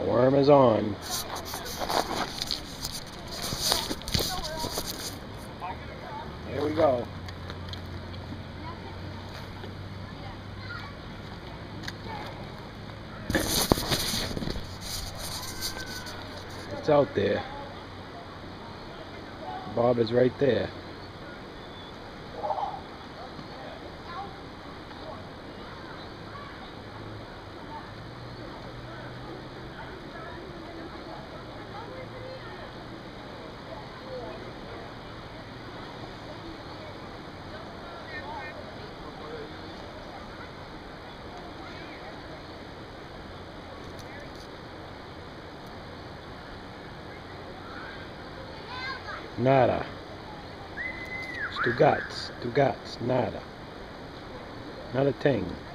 The worm is on. Here we go. It's out there. Bob is right there. Nada. Stugats, nada. Not a thing.